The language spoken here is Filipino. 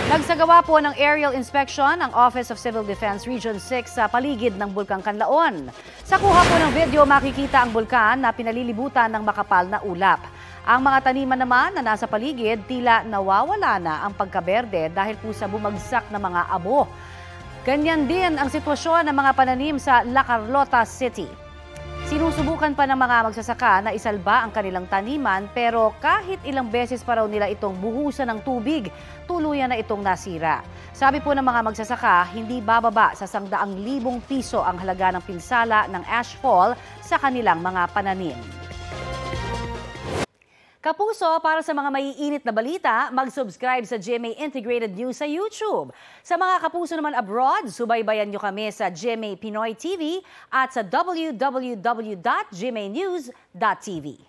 Nagsagawa po ng aerial inspection ang Office of Civil Defense Region 6 sa paligid ng Bulkang Kanlaon. Sa kuha po ng video, makikita ang bulkan na pinalilibutan ng makapal na ulap. Ang mga taniman naman na nasa paligid, tila nawawala na ang pagkaberde dahil po sa bumagsak na mga abo. Ganyan din ang sitwasyon ng mga pananim sa La Carlota City. Sinusubukan pa ng mga magsasaka na isalba ang kanilang taniman pero kahit ilang beses pa raw nila itong buhusan ng tubig, tuluyan na itong nasira. Sabi po ng mga magsasaka, hindi bababa sa 100,000 piso ang halaga ng pinsala ng ashfall sa kanilang mga pananim. Kapuso, para sa mga maiinit na balita, mag-subscribe sa GMA Integrated News sa YouTube. Sa mga kapuso naman abroad, subaybayan nyo kami sa GMA Pinoy TV at sa www.gmanews.tv.